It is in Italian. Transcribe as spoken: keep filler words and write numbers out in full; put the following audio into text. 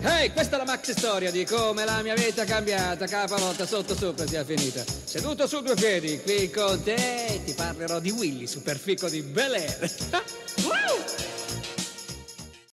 Ehi, questa è la maxi storia di come la mia vita è cambiata, capavolta sotto sopra sia finita. Seduto su due piedi, qui con te ti parlerò di Willy, superfico di Bel Air. Wow!